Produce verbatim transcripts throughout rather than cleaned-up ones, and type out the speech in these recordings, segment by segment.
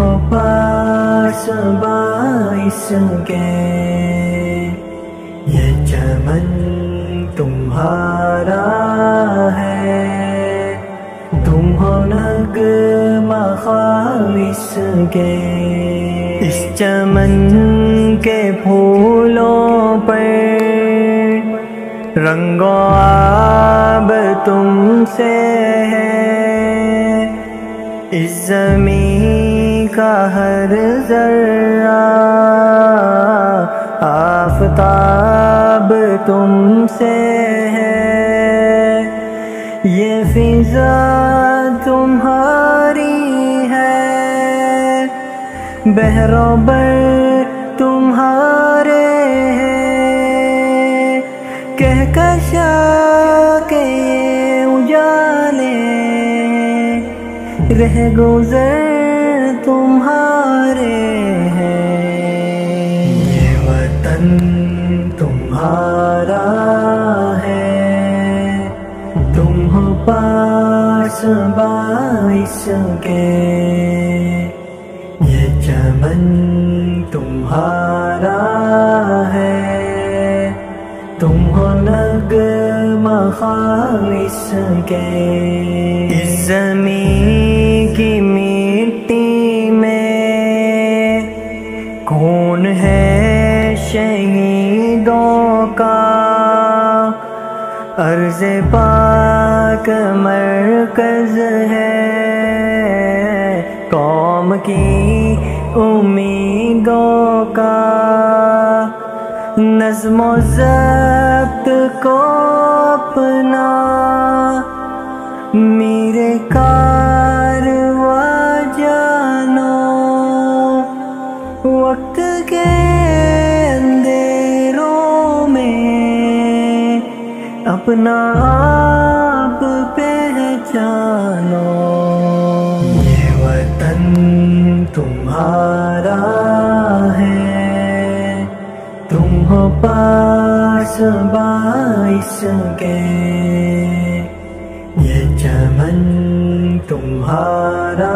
ہو پاس باعث کے، یہ چمن تمہارا ہے، تم ہو نغمہ خالص کے۔ اس چمن کے پھولوں پر رنگ و آب تم سے ہے، اس زمین کا ہر ذرہ آفتاب تم سے ہے، یہ فضا تمہاری ہے، بحر و بر تمہارے ہیں، کہکشاں کے اجالے رہ گزر تمہارے ہیں، یہ وطن تمہارا ہے، تم ہو پاس باعث کے، یہ چمن تمہارا ہے، تم ہو نغمہ خالص کے۔ اس زمین کی مٹی میں خون ہے شہیدوں کا، عرض پاک مرکز ہے، قوم کی امیدوں کا، نظم و ضبط کو اپنا میرے کارواں جانو، وقت کے اندھیروں میں اپنا آپ پہچانو، یہ وطن تمہارا ہے، تم ہو پاس باعث کے، یہ چمن تمہارا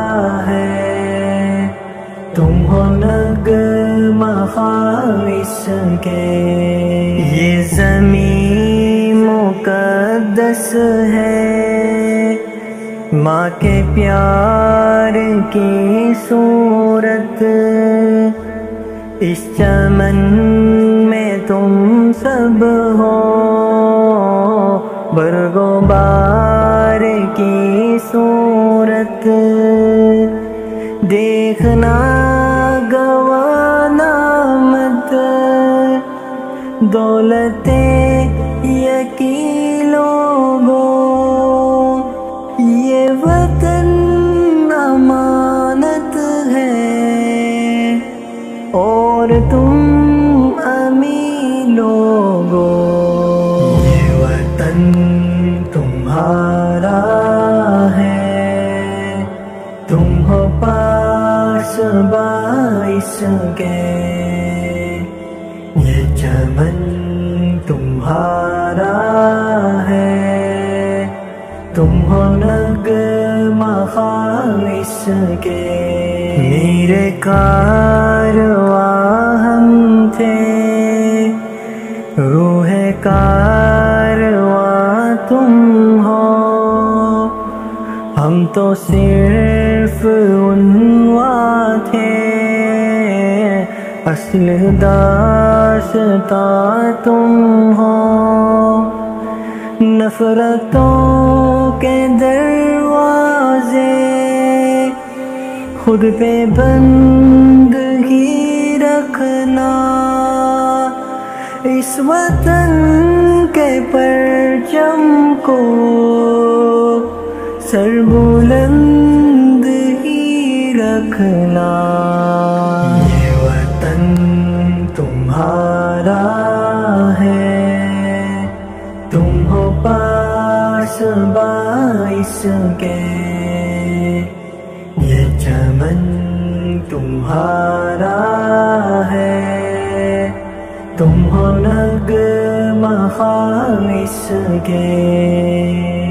ہے، تم ہو نغمہ خالص کے۔ یہ زمین مقدس ہے، ماں کے پیار کی صورت، اس چمن میں تم سب ہو، برگ و بار کی صورت، دیکھنا گوانا مت دولت یقین لوگو، یہ وطن امانت ہے اور تم امین لوگو، یہ وطن تمہارا ہے، تم ہو پاس باعث کے، یہ چمن تمہارا ہے، تم ہو نغمہ خالص کے۔ میرے کارواں ہم تھے، روح کارواں تم ہو، ہم تو صرف عنواں تھے، اصل داستاں تم ہو، نفرتوں کے دروازے خود پہ بند ہی رکھنا، اس وطن کے پرچم کو سر بلند ہی رکھنا، یہ وطن تمہارا ہے، تم ہو پاس باعث کے، یہ چمن تمہارا ہے، تم ہو نغمہ خالص کے۔